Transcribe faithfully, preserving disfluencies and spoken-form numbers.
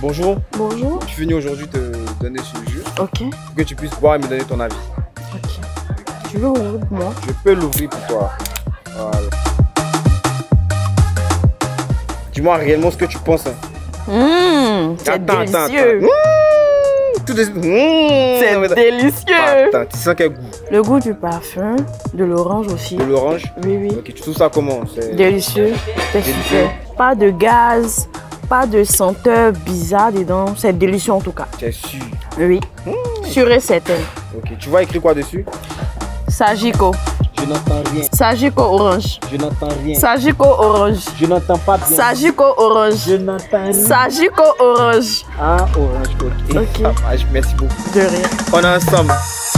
Bonjour. Bonjour. Je suis venu aujourd'hui te donner ce jus. Ok. Pour que tu puisses boire et me donner ton avis. Ok. Tu veux ouvrir pour moi? Je peux l'ouvrir pour toi. Voilà. Dis-moi réellement ce que tu penses. Mmh, c'est Attends, délicieux. attends, attends. Mmh, tout de suite. Mmh, c'est attends. délicieux. Attends, tu sens quel goût? Le goût du parfum, de l'orange aussi. De l'orange? Oui, oui. Ok, tu trouves ça comment? Délicieux. C'est super. Pas de gaz, pas de senteur bizarre dedans. C'est délicieux en tout cas. C'est sûr. Oui. Mmh. Sûr et certain. Ok, tu vois écrit quoi dessus? Sagiko. Je n'entends rien. Sagiko orange. Je n'entends rien. Sagiko orange. Je n'entends pas bien. Sagiko orange. Je n'entends rien. Sagiko orange. Ah, orange, ok. Ok. Ah, merci beaucoup. De rien. On est ensemble.